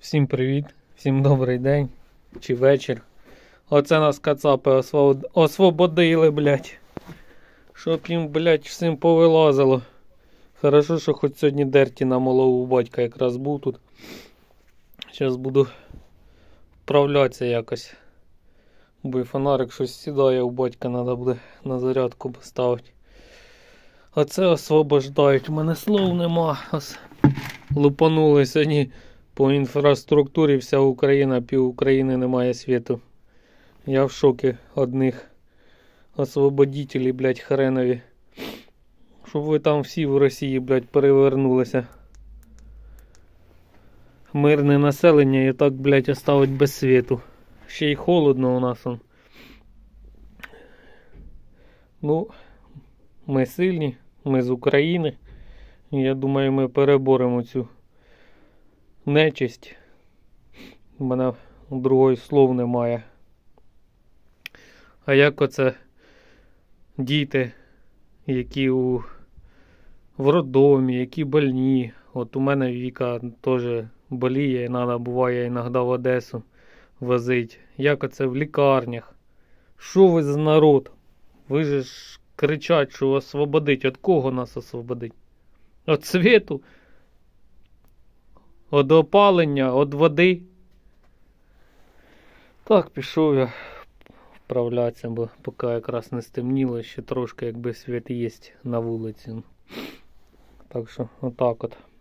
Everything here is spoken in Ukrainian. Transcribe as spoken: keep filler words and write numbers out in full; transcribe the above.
Всім привіт, всім добрий день чи вечір. Оце нас кацапи освобод... освободили, блядь. Щоб їм, блядь, всім повилазило. Хорошо, що хоч сьогодні дерті намолов у батька якраз був тут. Зараз буду вправлятися якось. Бо і фонарик щось сідає у батька, треба буде на зарядку поставити. Оце освобождають. У мене слов нема. Ось лупанули сьогодні. По інфраструктурі вся Україна, пів України немає світу. Я в шокі одних освободителів, блядь, хренові. Щоб ви там всі в Росії, блядь, перевернулися. Мирне населення і так, блядь, оставить без світу. Ще й холодно у нас. Он. Ну, ми сильні, ми з України. Я думаю, ми переборемо цю нечисть. У мене другої слов немає. А як оце діти, які у в роддомі, які больні. От у мене Віка теж боліє, треба буває іноді в Одесу возить. Як оце в лікарнях? Що ви за народ? Ви же ж кричать, що освободить. От кого нас освободить? От світу? От опалення, от води. Так, пішов я вправлятися, бо поки якраз не стемніло, ще трошки якби світ є на вулиці. Так що, отак от.